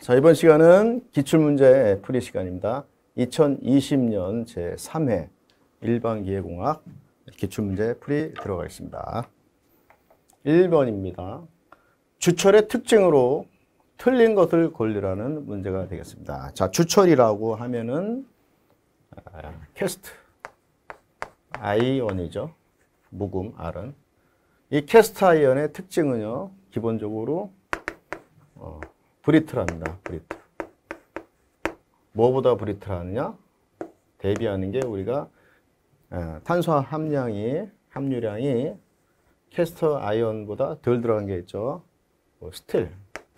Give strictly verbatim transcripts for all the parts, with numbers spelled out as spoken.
자, 이번 시간은 기출문제 풀이 시간입니다. 이천이십 년 제삼 회 일반기계공학 기출문제 풀이 들어가겠습니다. 일 번입니다. 주철의 특징으로 틀린 것을 고르라는 문제가 되겠습니다. 자, 주철이라고 하면은 아, 캐스트 아이언이죠. 묵음 R은. 이 캐스트 아이언의 특징은요, 기본적으로 어, 브리틀합니다. 브리틀. 뭐보다 브리틀하느냐? 대비하는 게 우리가 어, 탄소 함량이 함유량이 캐스터 아이언보다 덜 들어간 게 있죠. 뭐 스틸.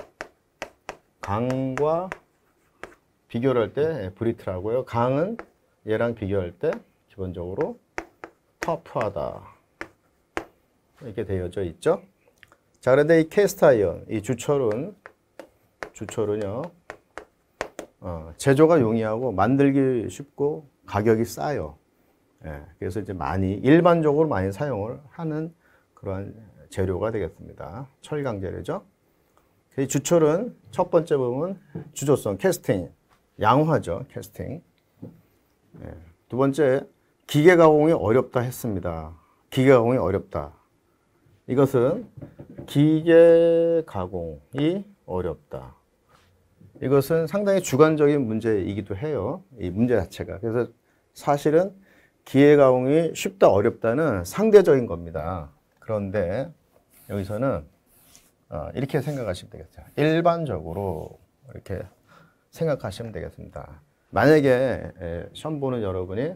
강과 비교를 할 때 브리틀하고요. 강은 얘랑 비교할 때 기본적으로 터프하다. 이렇게 되어져 있죠. 자, 그런데 이 캐스트 아이언, 이 주철은 주철은요, 어, 제조가 용이하고 만들기 쉽고 가격이 싸요. 예, 그래서 이제 많이 일반적으로 많이 사용을 하는 그러한 재료가 되겠습니다. 철강 재료죠. 이 주철은 첫 번째 부분 주조성 캐스팅, 양화죠. 캐스팅. 예, 두 번째 기계 가공이 어렵다 했습니다. 기계 가공이 어렵다. 이것은 기계 가공이 어렵다. 이것은 상당히 주관적인 문제이기도 해요. 이 문제 자체가. 그래서 사실은 기계 가공이 쉽다 어렵다는 상대적인 겁니다. 그런데 여기서는 이렇게 생각하시면 되겠죠. 일반적으로 이렇게 생각하시면 되겠습니다. 만약에 시험 보는 여러분이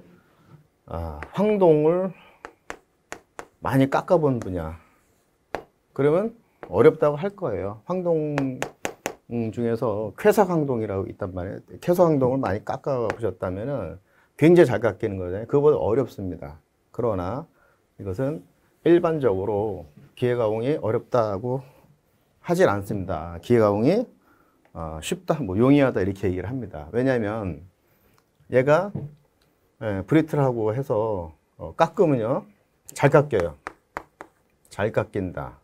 황동을 많이 깎아본 분야, 그러면 어렵다고 할 거예요. 황동 중에서 쾌사황동이라고 있단 말이에요. 쾌사황동을 많이 깎아보셨다면 굉장히 잘 깎이는 거잖아요. 그거보다 어렵습니다. 그러나 이것은 일반적으로 기계가공이 어렵다고 하진 않습니다. 기계가공이 어, 쉽다, 뭐 용이하다 이렇게 얘기를 합니다. 왜냐하면 얘가 예, 브리틀하고 해서 어, 깎으면요 잘 깎여요. 잘 깎인다.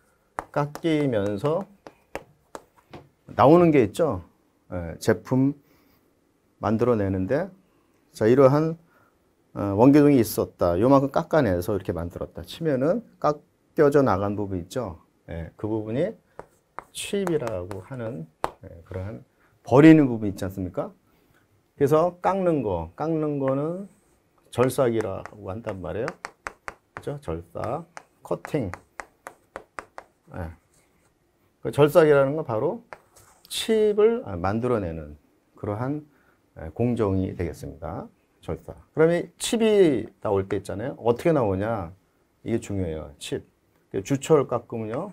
깎이면서 나오는 게 있죠. 예, 제품 만들어내는데, 자, 이러한 어, 원기둥이 있었다. 요만큼 깎아내서 이렇게 만들었다 치면은 깎여져 나간 부분 있죠. 예, 그 부분이 칩이라고 하는 예, 그러한 버리는 부분 있지 않습니까? 그래서 깎는 거, 깎는 거는 절삭이라고 한단 말이에요. 그죠? 절삭, 커팅. 예. 그 절삭이라는 건 바로 칩을 만들어내는 그러한 공정이 되겠습니다. 절삭. 그러면 칩이 나올 때 있잖아요. 어떻게 나오냐? 이게 중요해요. 칩. 주철 깎으면요.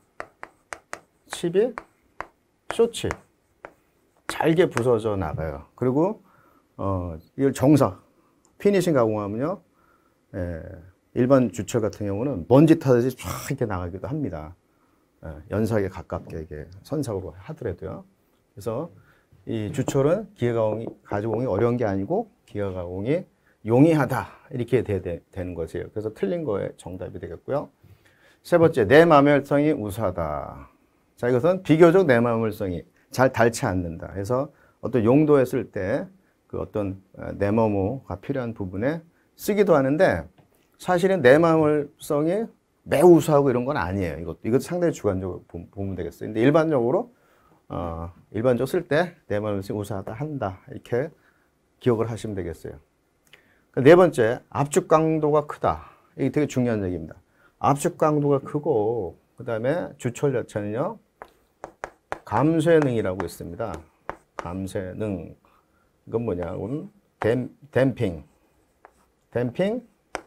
칩이 쇼칩. 잘게 부서져 나가요. 그리고 어, 이걸 정삭, 피니싱 가공하면요. 예, 일반 주철 같은 경우는 먼지 타듯이 쫙 이렇게 나가기도 합니다. 연삭에 가깝게 이게 선삭으로 하더라도요. 그래서 이 주철은 기계 가공이 가공이 어려운 게 아니고 기계 가공이 용이하다 이렇게 되, 되, 되는 것이에요. 그래서 틀린 거에 정답이 되겠고요. 세 번째, 내마멸성이 우수하다. 자, 이것은 비교적 내마멸성이 잘 닳지 않는다. 그래서 어떤 용도에 쓸 때 그 어떤 내마모가 필요한 부분에 쓰기도 하는데 사실은 내마멸성이 매우 우수하고 이런 건 아니에요. 이것도, 이것도 상당히 주관적으로 보면 되겠어요. 근데 일반적으로, 어, 일반적으로 쓸 때 내마멸성이 우수하다 한다. 이렇게 기억을 하시면 되겠어요. 네 번째, 압축 강도가 크다. 이게 되게 중요한 얘기입니다. 압축 강도가 크고, 그 다음에 주철 자체는요, 감쇄능이라고 있습니다. 감쇄능. 이건 뭐냐? 댐, 댐핑. 댐핑,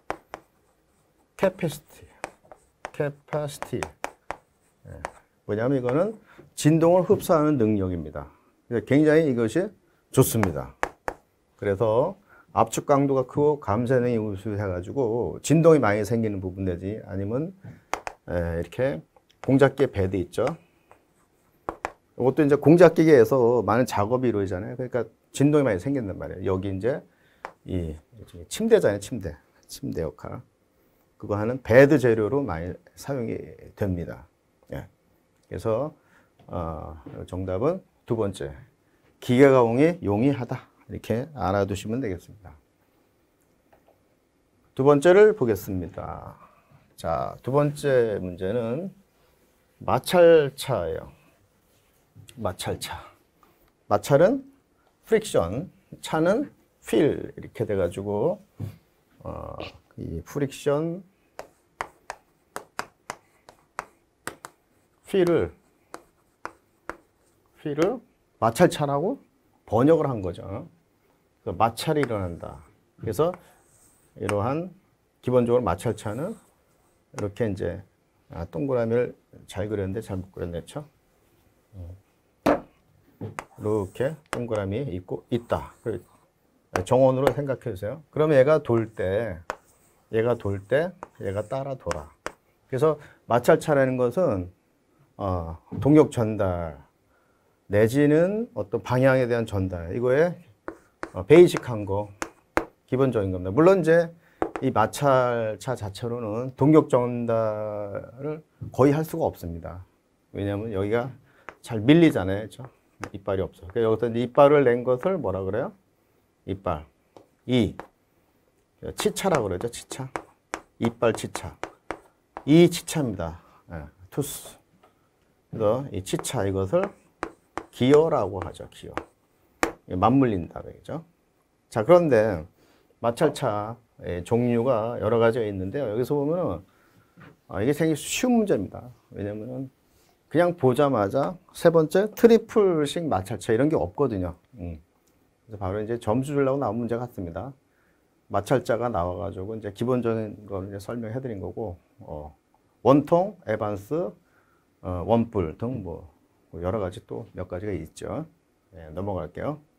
캐패시티. 캐파시티. 뭐냐면 이거는 진동을 흡수하는 능력입니다. 굉장히 이것이 좋습니다. 그래서 압축 강도가 크고 감쇄능이 우수해가지고 진동이 많이 생기는 부분 내지 아니면 이렇게 공작기의 베드 있죠. 이것도 이제 공작기계에서 많은 작업이 이루어지잖아요. 그러니까 진동이 많이 생긴단 말이에요. 여기 이제 이 침대잖아요. 침대. 침대 역할. 그거 하는 베드 재료로 많이 사용이 됩니다. 예. 그래서 어, 정답은 두 번째, 기계가공이 용이하다. 이렇게 알아두시면 되겠습니다. 두 번째를 보겠습니다. 자, 두 번째 문제는 마찰차예요. 마찰차. 마찰은 프릭션, 차는 필 이렇게 돼가지고 어, 이 프릭션 필을 필을 마찰차라고 번역을 한 거죠. 마찰이 일어난다. 그래서 이러한 기본적으로 마찰차는 이렇게 이제 아, 동그라미를 잘 그렸는데 잘못 그렸네요. 이렇게 동그라미 있고 있다. 정원으로 생각해 주세요. 그러면 얘가 돌 때, 얘가 돌 때, 얘가 따라 돌아. 그래서 마찰차라는 것은 어, 동력 전달 내지는 어떤 방향에 대한 전달. 이거에 어, 베이직한 거, 기본적인 겁니다. 물론 이제 이 마찰차 자체로는 동력 전달을 거의 할 수가 없습니다. 왜냐하면 여기가 잘 밀리잖아요. 그렇죠? 이빨이 없어. 그러니까 여기서 이제 이빨을 낸 것을 뭐라 그래요? 이빨. 이. 치차라고 그러죠. 치차. 이빨 치차. 이 치차입니다. 네, 투스. 그래서 이 치차 이것을 기어라고 하죠. 기어. 맞물린다. 그죠? 자, 그런데 마찰차 종류가 여러 가지가 있는데요. 여기서 보면은 아, 이게 생기 쉬운 문제입니다. 왜냐면은 그냥 보자마자 세 번째 트리플식 마찰차 이런 게 없거든요. 음. 그래서 바로 이제 점수 주려고 나온 문제 같습니다. 마찰자가 나와가지고 이제 기본적인 걸 이제 설명해 드린 거고, 어, 원통, 에반스, 어, 원뿔 등 뭐 여러 가지 또 몇 가지가 있죠. 네, 넘어갈게요.